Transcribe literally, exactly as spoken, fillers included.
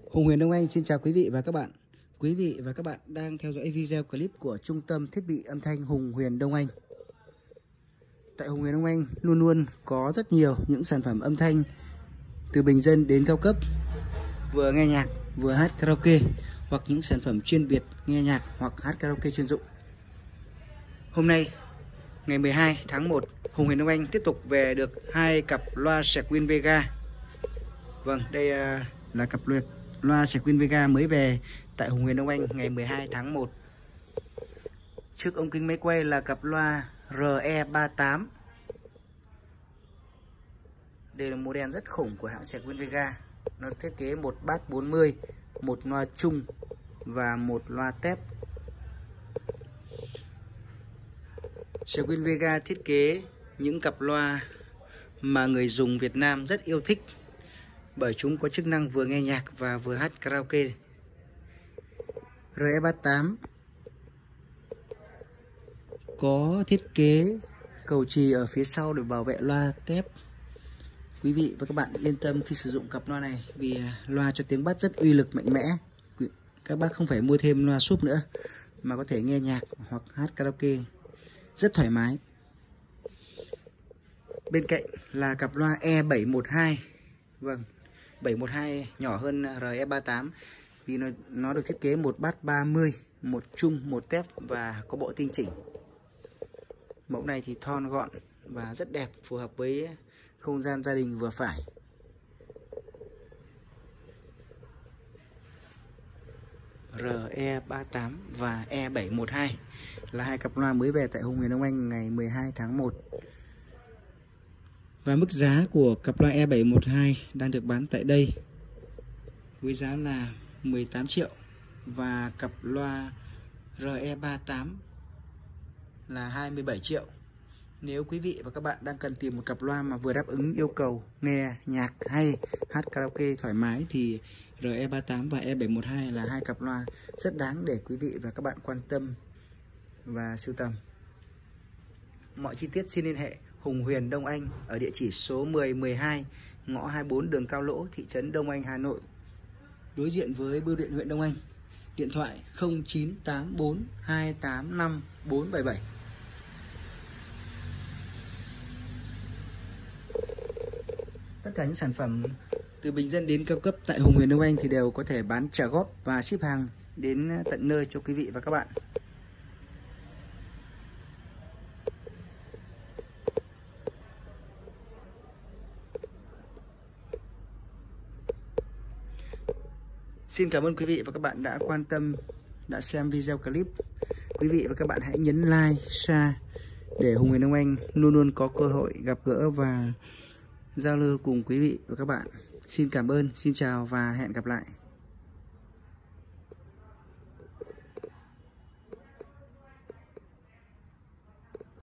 Hùng Huyền Đông Anh xin chào quý vị và các bạn. Quý vị và các bạn đang theo dõi video clip của Trung tâm Thiết bị Âm thanh Hùng Huyền Đông Anh. Tại Hùng Huyền Đông Anh luôn luôn có rất nhiều những sản phẩm âm thanh từ bình dân đến cao cấp, vừa nghe nhạc vừa hát karaoke, hoặc những sản phẩm chuyên biệt nghe nhạc hoặc hát karaoke chuyên dụng. Hôm nay ngày mười hai tháng một, Hùng Huyền Đông Anh tiếp tục về được hai cặp loa Sequin Vega. Vâng, đây là cặp loa Sequin Vega mới về tại Hùng Huyền Đông Anh ngày mười hai tháng một. Trước ống kính máy quay là cặp loa R E ba mươi tám. Đây là model rất khủng của hãng Sequin Vega. Nó thiết kế một bass bốn mươi, một loa chung và một loa tép. Sequin Vega thiết kế những cặp loa mà người dùng Việt Nam rất yêu thích, bởi chúng có chức năng vừa nghe nhạc và vừa hát karaoke. R E ba mươi tám có thiết kế cầu chì ở phía sau để bảo vệ loa tép. Quý vị và các bạn yên tâm khi sử dụng cặp loa này, vì loa cho tiếng bass rất uy lực mạnh mẽ. Các bác không phải mua thêm loa súp nữa mà có thể nghe nhạc hoặc hát karaoke rất thoải mái. Bên cạnh là cặp loa E bảy một hai. Vâng, bảy một hai nhỏ hơn R E ba mươi tám vì nó, nó được thiết kế một bass ba mươi, một chung, một tép và có bộ tinh chỉnh. Mẫu này thì thon gọn và rất đẹp, phù hợp với không gian gia đình vừa phải. R E ba mươi tám và E bảy một hai là hai cặp loa mới về tại Hùng Huyền Đông Anh ngày mười hai tháng một. Và mức giá của cặp loa E bảy một hai đang được bán tại đây với giá là mười tám triệu, và cặp loa R E ba mươi tám là hai mươi bảy triệu. Nếu quý vị và các bạn đang cần tìm một cặp loa mà vừa đáp ứng yêu cầu nghe nhạc hay hát karaoke thoải mái thì R E ba mươi tám và E bảy một hai là hai cặp loa rất đáng để quý vị và các bạn quan tâm và sưu tầm. Mọi chi tiết xin liên hệ Hùng Huyền Đông Anh ở địa chỉ số mười mười hai, ngõ hai mươi bốn, đường Cao Lỗ, thị trấn Đông Anh, Hà Nội, đối diện với bưu điện huyện Đông Anh. Điện thoại không chín tám bốn hai tám năm bốn bảy bảy. Tất cả những sản phẩm từ bình dân đến cao cấp tại Hùng Huyền Đông Anh thì đều có thể bán trả góp và ship hàng đến tận nơi cho quý vị và các bạn. Xin cảm ơn quý vị và các bạn đã quan tâm, đã xem video clip. Quý vị và các bạn hãy nhấn like, share để Hùng Huyền Đông Anh luôn luôn có cơ hội gặp gỡ và giao lưu cùng quý vị và các bạn. Xin cảm ơn, xin chào và hẹn gặp lại.